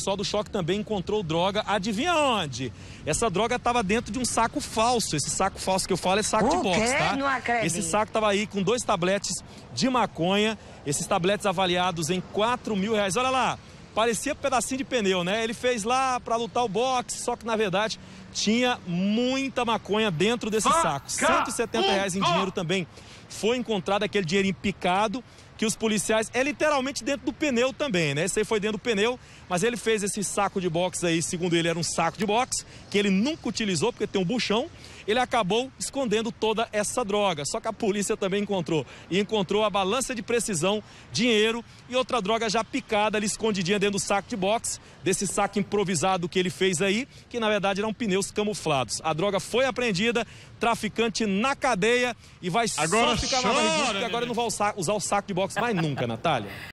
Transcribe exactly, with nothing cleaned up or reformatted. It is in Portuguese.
pessoal do choque também encontrou droga, adivinha onde? Essa droga estava dentro de um saco falso. Esse saco falso que eu falo é saco o de box, quê? tá? Não acredito. Esse saco estava aí com dois tabletes de maconha, esses tabletes avaliados em quatro mil reais. Olha lá, parecia um pedacinho de pneu, né? Ele fez lá para lutar o boxe, só que na verdade tinha muita maconha dentro desse saco. cento e setenta reais em dinheiro também foi encontrado, aquele dinheirinho picado, que os policiais, é literalmente dentro do pneu também, né? Esse aí foi dentro do pneu, mas ele fez esse saco de boxe aí, segundo ele era um saco de boxe, que ele nunca utilizou, porque tem um buchão, ele acabou escondendo toda essa droga. Só que a polícia também encontrou, e encontrou a balança de precisão, dinheiro e outra droga já picada ali, escondidinha dentro do saco de boxe, desse saco improvisado que ele fez aí, que na verdade eram pneus camuflados. A droga foi apreendida, traficante na cadeia, e vai Agora só ficar chora, na barriguinha, porque agora neném. ele não vai usar, usar o saco de boxe mais nunca, Natália.